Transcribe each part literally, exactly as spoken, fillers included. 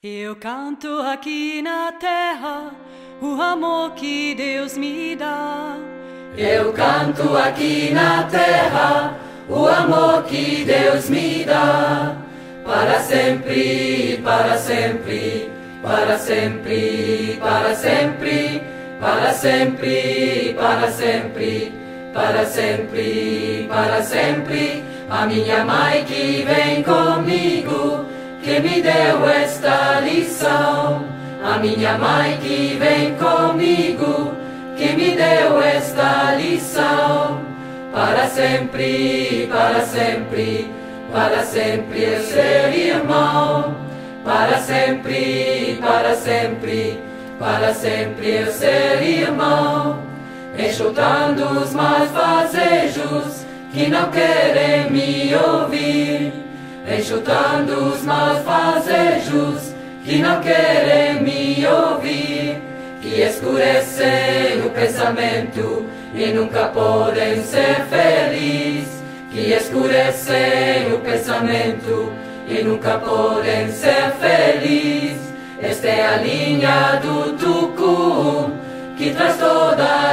Eu canto aqui na terra o amor que Deus me dá. Eu canto aqui na terra o amor que Deus me dá. Para sempre, para sempre, para sempre, para sempre, para sempre, para sempre, para sempre, para sempre. A minha mãe que vem comigo, que me deu esta lição. A minha mãe que vem comigo, que me deu esta lição. Para sempre, para sempre, para sempre eu ser irmão. Para sempre, para sempre, para sempre eu ser irmão. Enxutando os maus fazejos que não querem me ouvir. Enxutando os maus fazejos que não querem me ouvir, que escurecem o pensamento e nunca podem ser felizes, que escurecem o pensamento e nunca podem ser felizes. Esta é a linha do Tucum que traz toda a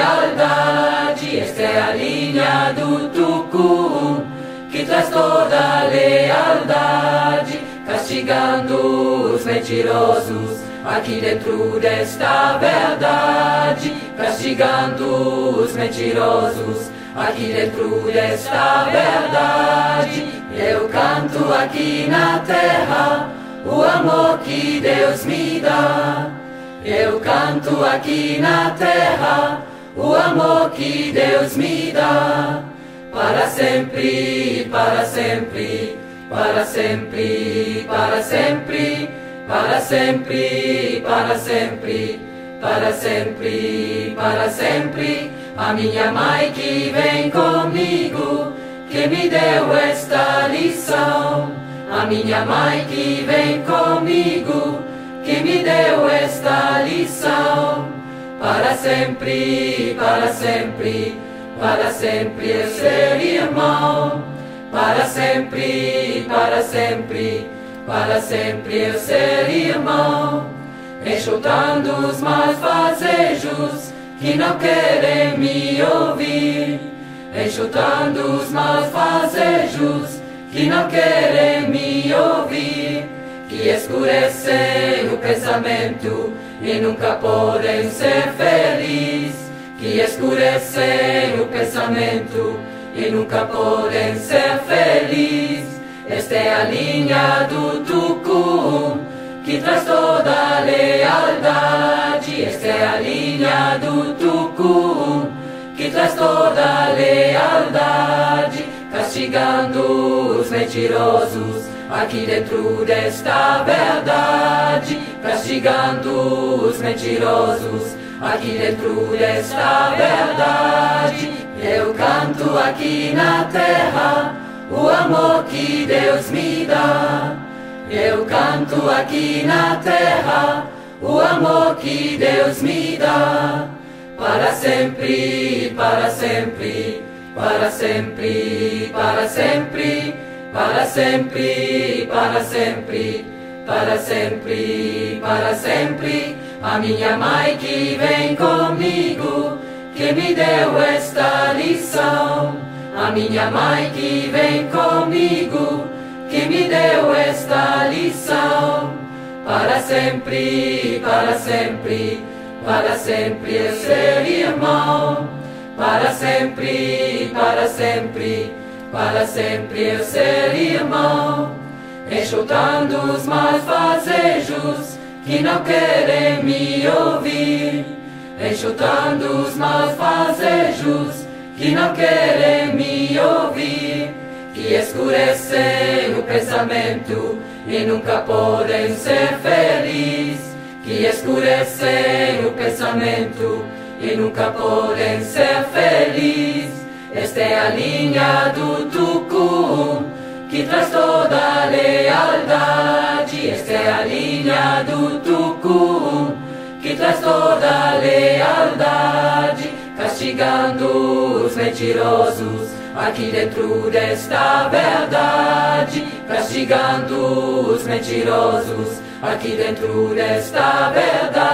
lealdade. Esta é a linha do Tucum que traz toda a lealdade, castigando os mentirosos aqui dentro desta verdade, castigando os mentirosos aqui dentro desta verdade. Eu canto aqui na terra o amor que Deus me dá. Eu canto aqui na terra o amor que Deus me dá. Para sempre, para sempre, para sempre, para sempre, para sempre, para sempre, para sempre, para sempre. A minha mãe que vem comigo, que me deu esta lição. A minha mãe que vem comigo, que me deu esta lição. Para sempre, para sempre, para sempre eu ser irmão. Para sempre, para sempre, para sempre eu ser irmão. Enxutando os maus fazejos que não querem me ouvir. Enxutando os maus fazejos que não querem me ouvir, que escurecem o pensamento e nunca podem ser felizes, que escurecem o pensamento e nunca podem ser felizes. Esta é a linha do Tucum que traz toda a lealdade. Esta é a linha do Tucum que traz toda a lealdade, castigando os mentirosos aqui dentro desta verdade, castigando os mentirosos aqui dentro desta verdade. Eu canto aqui na terra o amor que Deus me dá. Eu canto aqui na terra o amor que Deus me dá. Para sempre, para sempre, para sempre, para sempre, para sempre, para sempre, para sempre, para sempre. A minha mãe que vem comigo, que me deu esta lição. A minha mãe que vem comigo, que me deu esta lição. Para sempre, para sempre, para sempre eu ser irmão. Para sempre, para sempre, para sempre eu ser irmão. Enxutando os maus fazejos que não querem me ouvir. Enxutando os maus fazejos que não querem me ouvir, que escurecem o pensamento e nunca podem ser felizes, que escurecem o pensamento e nunca podem ser felizes. Esta é a linha do Tucum que traz toda a lealdade. Esta é a linha do Tucum que traz toda a lealdade, castigando os mentirosos aqui dentro desta verdade, castigando os mentirosos aqui dentro desta verdade.